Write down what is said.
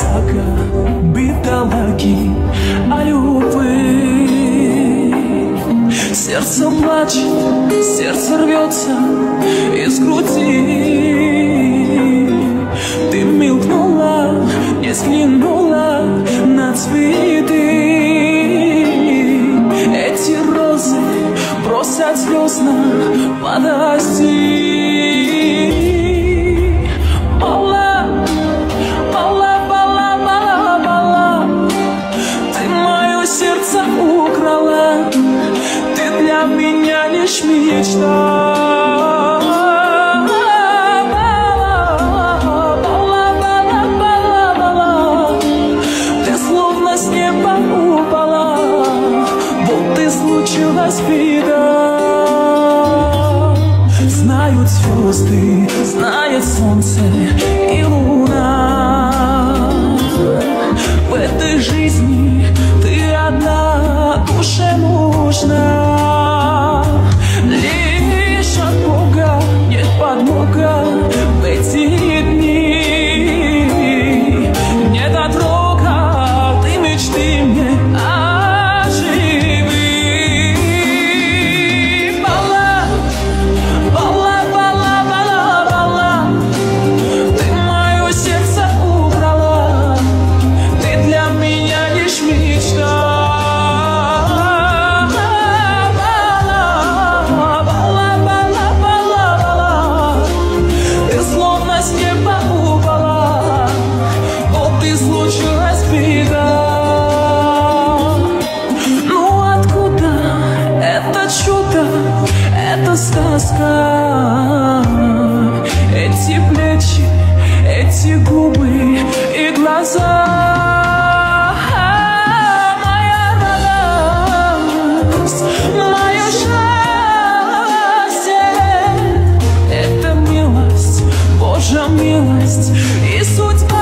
сказка бедолаги о любви. Сердце плачет, сердце рвется из груди. Ты мелькнула, не взглянула на цветы. Эти розы бросят слезно, подожди. Меня лишь мечта. Ты словно с неба упала, будто случилась беда. Знают звезды, знает солнце и луна. В этой жизни ты одна душе нужна. Лишь от Бога нет подмога в эти дни. Не дотрога, ты мечты мне оживи. Бала, бала, бала, бала, бала. Ты мое сердце украла, ты для меня лишь мечта. Это сказка. Эти плечи, эти губы и глаза. Моя радость, мое счастье. Это милость, Божья милость и судьба.